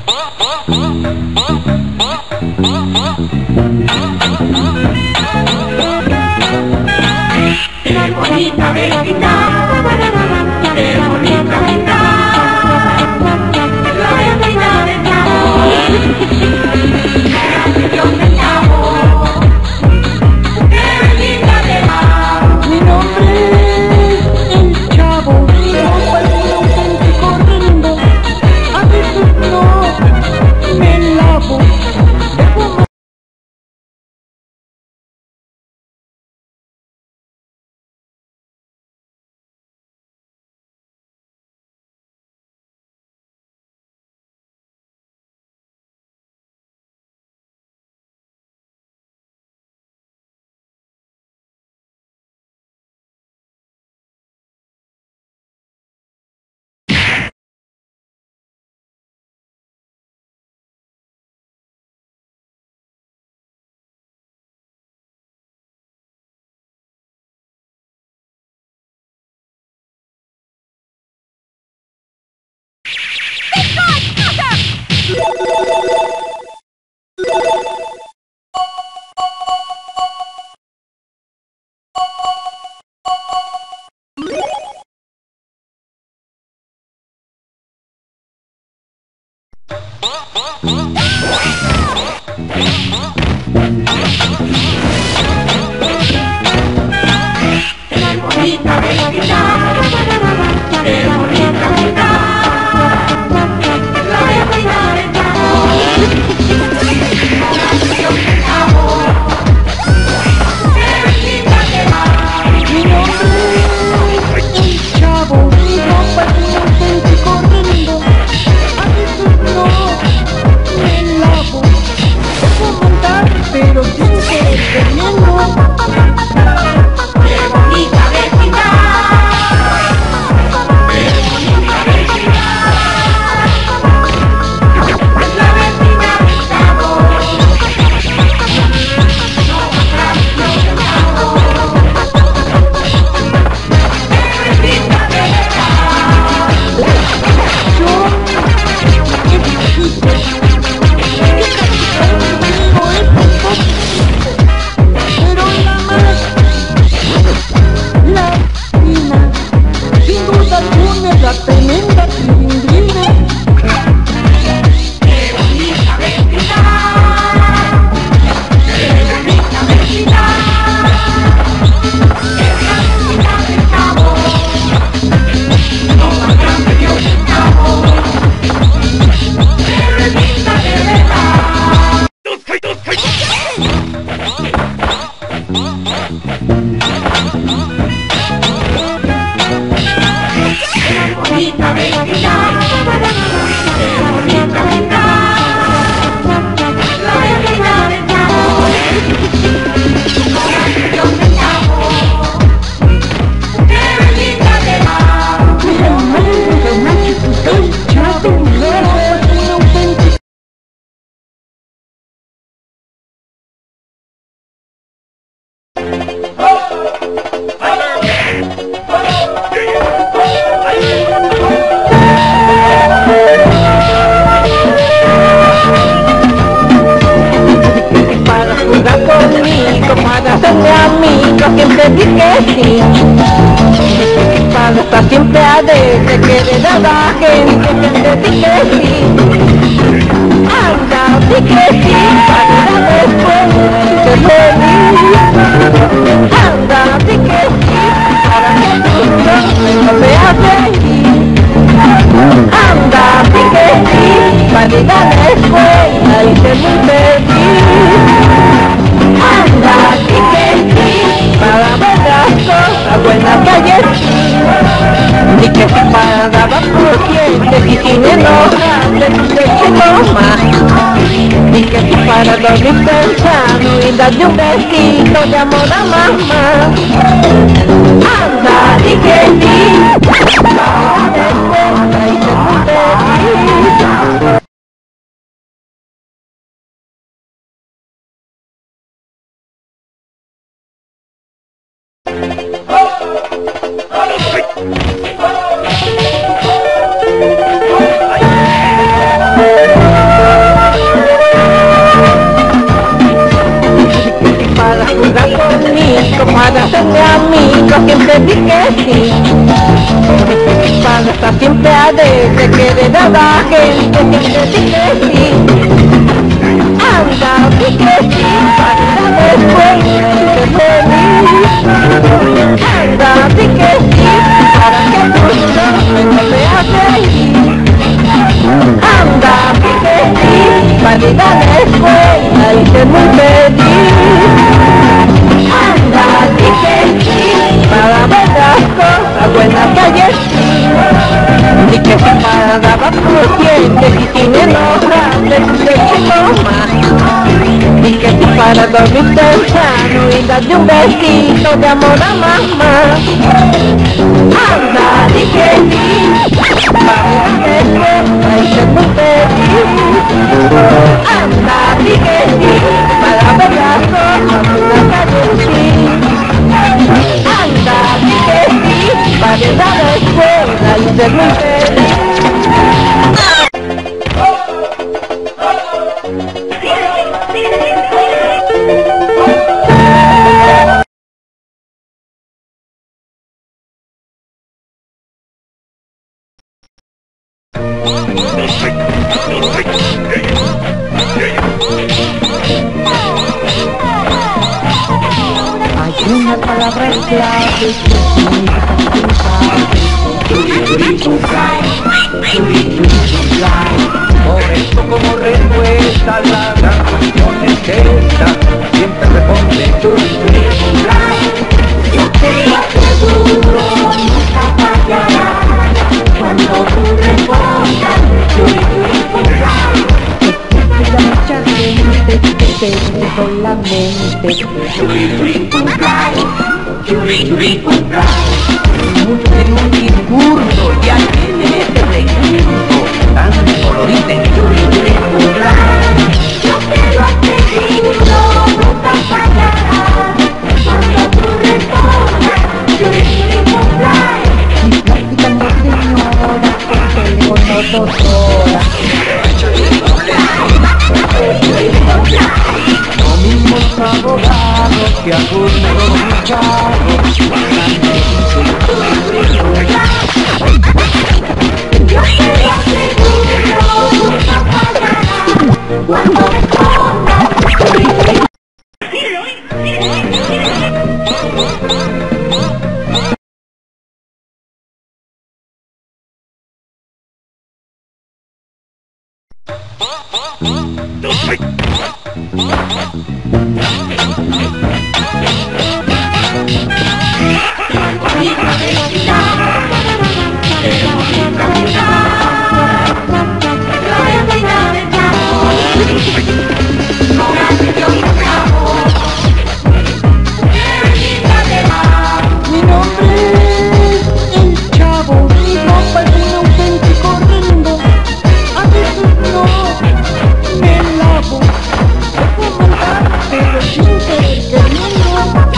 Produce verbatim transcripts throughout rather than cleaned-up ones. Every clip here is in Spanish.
Qué bonita vecindad, qué bonita vecindad, la vecindad del Chavo, gracias Dios del Chavo, qué linda de mar. Mi nombre es el Chavo, yo parece auténtico corriendo, a veces no me lavo. Qué bonita vecindad, qué bonita vecindad, la vecindad del Chavo, gracias Dios del Chavo, qué linda de mar. Mi nombre es el Chavo, yo parece auténtico corriendo, a veces no me lavo. Puedo montar, pero sin querer queriendo. Qué bonita vecindad, qué bonita vecindad, la vecindad del Chavo, no gracias Dios del Chavo, qué linda de verdad. Yo necesito que conmigo es imposible, pero la más latina, sin duda alguna, es la tremenda cilindrina. Qué bonita vecindad, qué bonita vecindad, es la vecindad del Chavo, no más grande Dios del Chavo, qué linda de verdad. Qué bonita vecindad, qué bonita vecindad, la vecindad del Chavo, gracias Dios del Chavo, qué linda de mar. Realmente una chiquita y Chavo, no parece auténtico. Para jugar conmigo, para hacerme amigo, siempre di que sí. Para estar siempre alegre, querer a la gente, siempre di que sí. Anda, di que sí, para ir a la escuela, ser feliz. Anda, di que sí, para que tus ojos no veas feliz. Anda, di que sí, para ir a la escuela y ser muy feliz. Anda, di que sí, para ver las cosas buenas que hay en ti. Di que sí para dar por dientes y sin enojarte, no más. Di que sí para dormir pensando y darle un besito de amor a mamá. Anda, di que sí, para dar cuenta y ser muy feliz. Oh, entendí que sí. Cuando está siempre alegre, que de nada gente, entendí que sí. Anda, di que sí, para después ser feliz. Anda, di que sí, para que tu no me veas feliz. Anda, di que sí, para ir a la escuela y ser muy feliz. Anda, di que sí, para ver las cosas buenas que hay en ti. Di que sí para lavar tus dientes y sin enojarte seguimos más. Di que sí para dormir temprano y darle un besito de amor a mamá. Anda, di que sí, para que escuela y ser muy feliz. Anda, di que sí, para ver las cosas buenas que hay en ti. Anda, di que sí, para ir a la escuela y ser muy feliz. Hay una palabra clave que significa Por esto como respuesta la gran cuestión es esta. Siempre responde churi churi Yo te lo aseguro, nunca fallará. Cuando tú respondas, churi churi cumpla. hay mucha gente que se solamente Churi churi cumpla. Churi churi cumpla. Mucho en un discurso y aquí en este recinto tan colorita en churi churi Yo te lo aseguro, nunca fallará. Cuando tú respondas, churi churi cumpla. y practicando señora porque le conozco doctora. Los mismos abogados que acusan a los muchachos. Yo te lo aseguro, nunca fallará. Cuando respondas, churi churi. Mi nombre es el Chavo, mi ropa es un auténtico lindo. A veces no me lavo, dejo mandar, pero sin querer queriendo.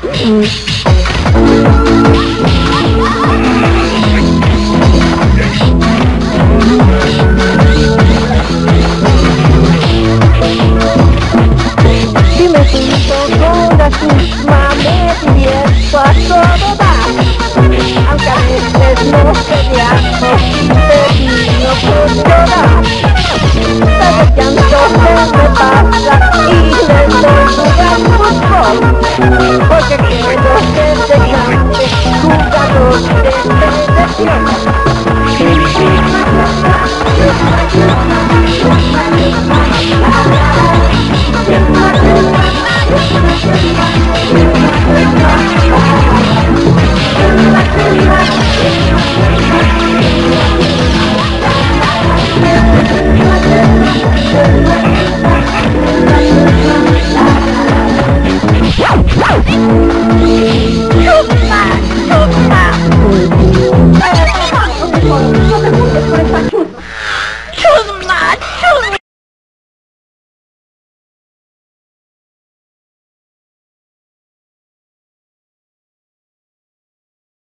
Si me siento con la misma me divierto a todo dar, aunque a veces no peleamos, termino por llorar. Pero el llanto se me pasa y le doy jugar fútbol, porque quiero ser de grande jugador de selección. Super!